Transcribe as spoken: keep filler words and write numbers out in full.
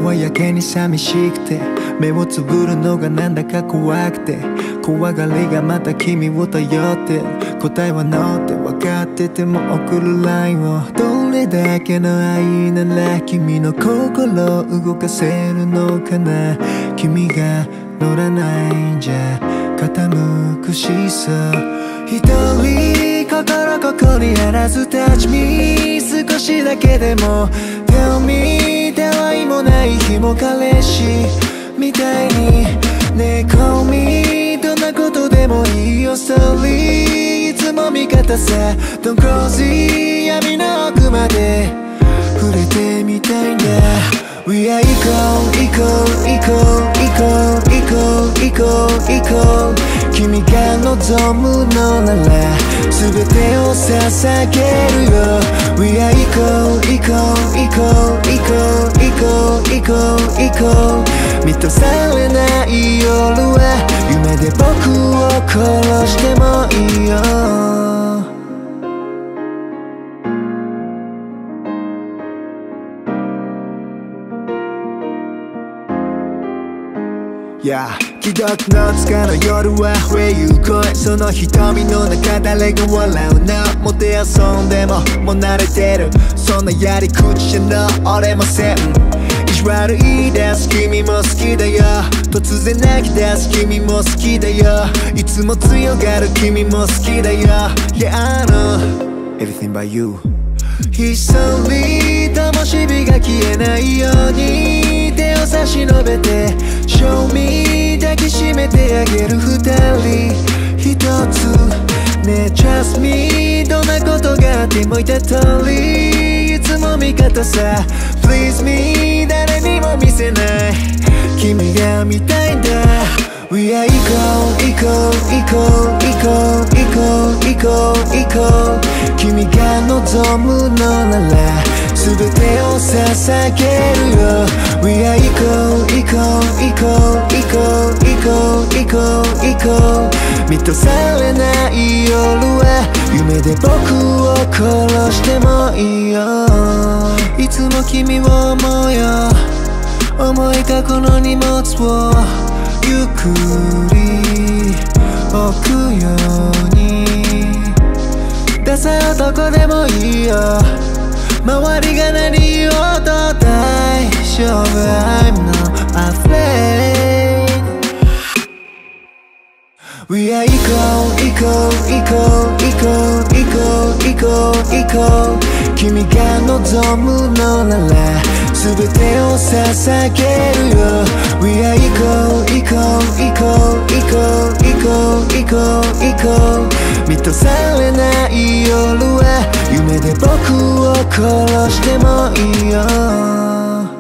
はやけに寂しくて目をつぶるのがなんだか怖くて怖がりがまた君を頼って答えはノーって分かってても送るラインをどれだけの愛なら君の心を動かせるのかな君が乗らないんじゃ傾くしさ一人心ここにあらず立ち見少しだけでも Tell me たわいもない日も彼氏みたいにねえ Call me どんなことでもいいよ Sorry いつも味方さ Don't close it 闇の奥まで触れてみたいんだ We are equal equal equal equal equal equal equal 君が望むのなら全てを捧げるよ We are equal equal equal equal equal equal equal 満たされない夜は夢で僕を殺してもいいよYeah 既読のつかの夜は Where you going その瞳の中誰が笑うのもてあそんでももう慣れてるそんなやり口じゃの俺もせん意地悪言い出す君も好きだよ突然泣き出す君も好きだよいつも強がる君も好きだよ Yeah I know Everything by you ひっそり灯火が消えないように手を差し伸べて Show me 抱きしめてあげる二人一つねえ Trust me どんなことがあってもいた通りいつも味方さ Please me 誰にも見せない君が見たいんだ We are equal equal equal equal equal equal equal 君が望むのなら全てを捧げるよ We are equal equal equal equal equal equal equal 満たされない夜は夢で僕を殺してもいいよいつも君を思うよ重い過去の荷物をゆっくり置くようにダサい男でもいいよ周りが何言おうと大丈夫 I'm not afraid We are equal equal equal equal equal equal equal 君が望むのなら全てを捧げるよ We are equal equal equal equal equal equal equal 満たされない夜は夢で僕を殺してもいいよ